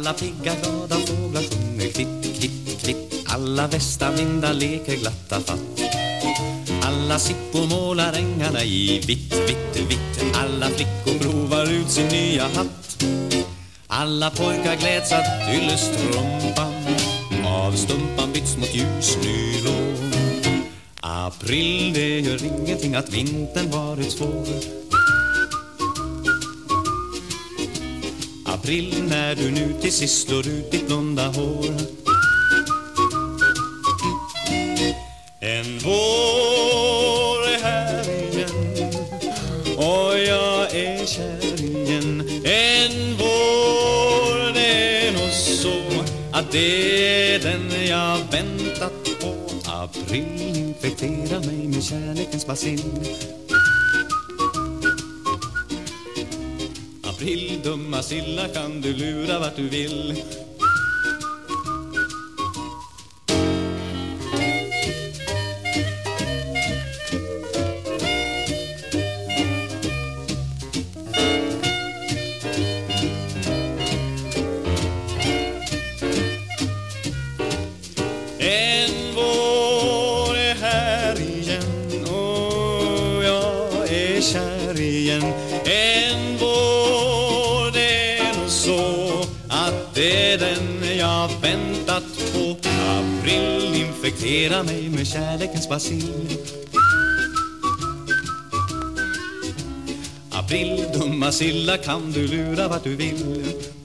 Alla pigga glada fåglar sjunger kvitt, kvitt, kvitt. Alla västavindar leker glatta fatt. Alla sippor målar ängarna i vitt, vitt, vitt. Alla flickor provar ut sin nya hatt. Alla pojkar gläds att yllestrumpan av stumpan byts mot ljusnylon. April, det gör ingenting att vintern varit svår. April, när du nu till sist slår ut ditt blonda hår. En vår är här igen och jag är kär igen. En vår, det är nog så att det är den jag väntat på. April infekterar mig med kärlekens bacill. April, dumma silla, kan du lura vart du vill. En vår är här igen och jag är kär igen. En vår, det är nog så att det är den jag väntat på. April infekterar mig med kärlekens bacill. April, dumma silla, kan du lura vart du vill.